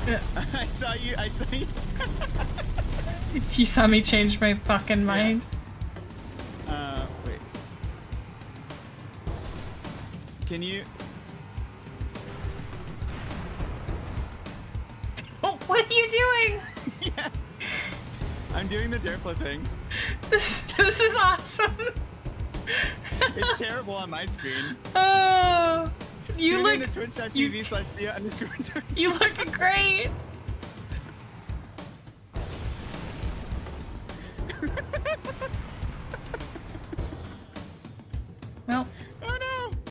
I saw you. I saw you. You saw me change my fucking mind. Wait. Can you? Oh, what are you doing? Yeah. I'm doing the dirt flip thing. This is awesome. It's terrible on my screen. Oh, you Tune look. in to twitch.tv/Thea_Dosia. You look great.